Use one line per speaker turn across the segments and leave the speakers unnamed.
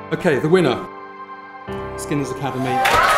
Okay, the winner, Skinner's Academy.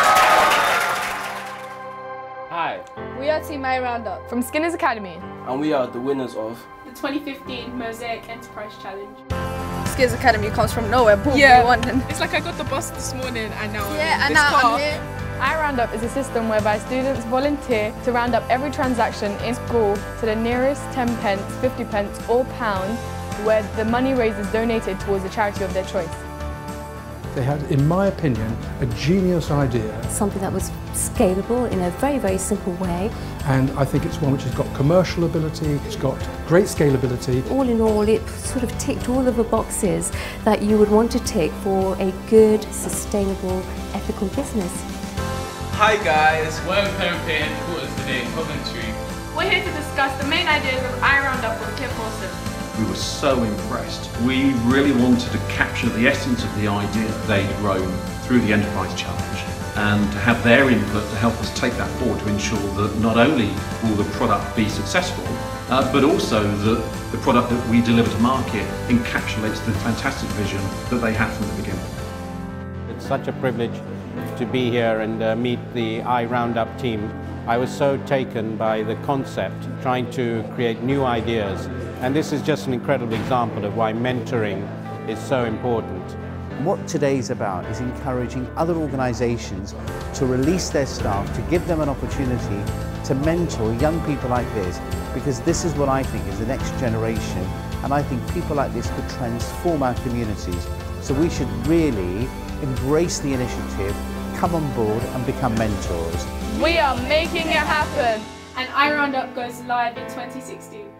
Hi.
We are Team I Roundup
from Skinner's Academy.
And we are the winners of
the 2015 Mosaic Enterprise Challenge.
Skinner's Academy comes from nowhere, boom, London.
It's like I got the bus this morning and now
I'm here.
iRoundup is a system whereby students volunteer to round up every transaction in school to the nearest 10 pence, 50 pence or pound, where the money raised is donated towards a charity of their choice.
They had, in my opinion, a genius idea.
Something that was scalable in a very, very simple way.
And I think it's one which has got commercial ability, it's got great scalability.
All in all, it sort of ticked all of the boxes that you would want to tick for a good, sustainable, ethical business.
Hi guys, welcome to headquarters today in Coventry.
We're here to discuss the main ideas of iRoundup with Kip Wilson.
We were so impressed. We really wanted to capture the essence of the idea they'd grown through the Enterprise Challenge and to have their input to help us take that forward to ensure that not only will the product be successful, but also that the product that we deliver to market encapsulates the fantastic vision that they had from the beginning.
It's such a privilege to be here and meet the iRoundup team. I was so taken by the concept, trying to create new ideas. And this is just an incredible example of why mentoring is so important.
What today's about is encouraging other organisations to release their staff, to give them an opportunity to mentor young people like this, because this is what I think is the next generation, and I think people like this could transform our communities. So we should really embrace the initiative, come on board and become mentors.
We are making it happen!
And iRoundup goes live in 2016.